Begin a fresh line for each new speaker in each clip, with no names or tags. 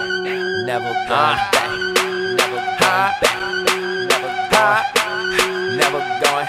never going back, never going back, never going.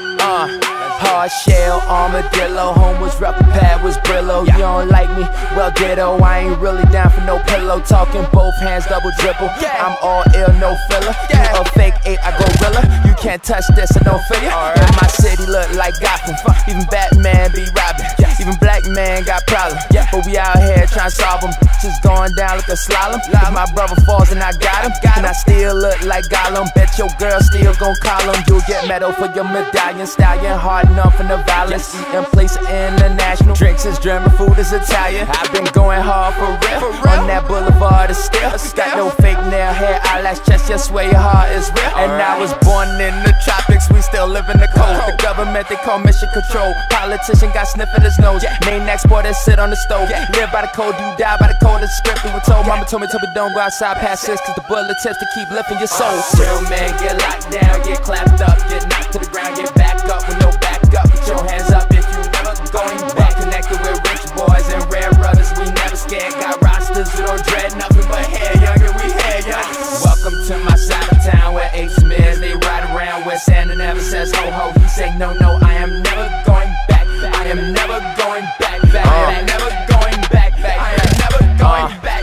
Hard shell, armadillo, home was rough, pad was Brillo. You don't like me? Well, ditto. I ain't really down for no pillow. Talking both hands, double dribble. I'm all ill, no filler. You a fake 8, I gorilla. You can't touch this, I don't feel ya. And my city look like Gotham. Even Batman be robbing. Even black man got problems. But we out here trying to solve them. Just going down like a slalom. If my brother falls and I got him, and I still look like Gollum. Bet your girl still gon' call him. You'll get medal for your medallion. Stallion hard enough from the violence. Eating place international. Drinks is German, food is Italian. I've been going hard for real. On that boulevard is still. Got no fake nail hair, eyelash, chest. Just swear your heart is real. And I was born in the tropics. We still live in the cold. The government they call mission control. Politician got sniffing his nose. Main exporter sit on the stove. Live by the code, you die by the code. It's script we were told. Mama told me don't go outside past 6, cause the bullet tips to keep lifting your soul. Real man get locked down, get clapped up, get knocked to the ground, get back up with no backup. Put your hands up if you never going back. Connected with rich boys and rare brothers, we never scared. Got rosters who don't dread nothing but hair young, and we hair young. Welcome to my side of town where H Smears they ride around where Santa never says ho ho. He say no, I am never going back. I am never going back. I am never going back. I am never going back.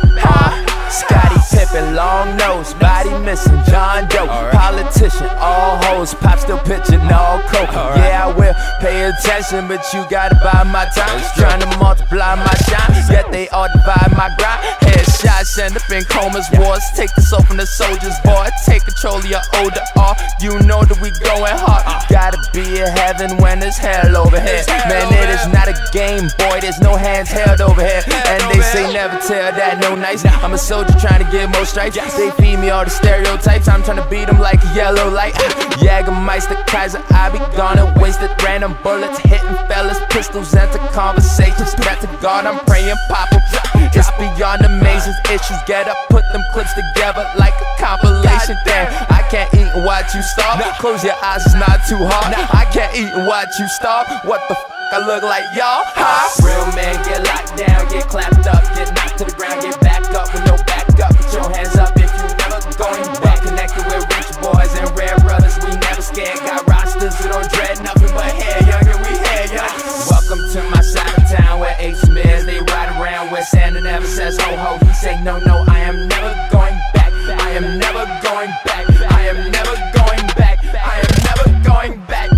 Scottie Pippen, long nose, body missing, John Doe. Politician, all hoes, pop still pitching, all coke. Yeah, I will pay attention, but you gotta buy my time. Trying to multiply my shine, yet they all divide my grind. Headshots end up in comas, wars. Take the soul from the soldiers, boy. Take control of your older art. You know that we going hard. Gotta be in heaven when there's hell over here. Man, it is not a game, boy. There's no hands held over here. And they say never tell that no nice. I'm a soldier trying to get more stripes. They feed me all the stereotypes. I'm trying to beat them like a yellow light. Jägermeister, Kaiser, I be gone and wasted. Random bullets hitting fellas, pistols enter conversations. Back to God, I'm praying, pop em. It's beyond amazing issues. Get up, put them clips together like a compilation. Damn, I can't eat and watch you starve. Close your eyes, it's not too hard. I can't eat and watch you starve. What the f I look like, y'all? Real man get locked down, get clapped up, get knocked to the ground, get back up with no backup. Put your hands up if you never going back. Connected with rich boys and rare brothers, we never scared. Got rosters who don't dread nothing but hair young, and we hair young. Welcome to my side of town where H Smears they ride around where Santa never says ho ho. He say no, I am never going back. I am never going back. I am never going back. I am never going back.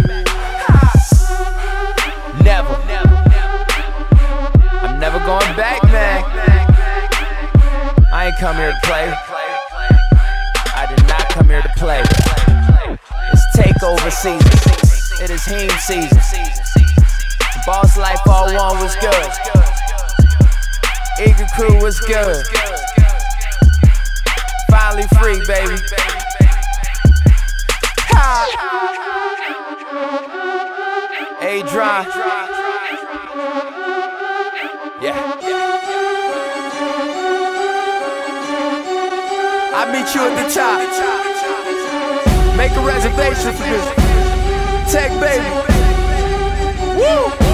Never. I'm never going back, man. I ain't come here to play. I did not come here to play. It's takeover season. It is heme season. Boss Life all one was good. Eagle Crew was good. Finally free, baby. A-Dron. Yeah. I'll meet you at the top. Make a reservation for this. Tech, baby. Woo!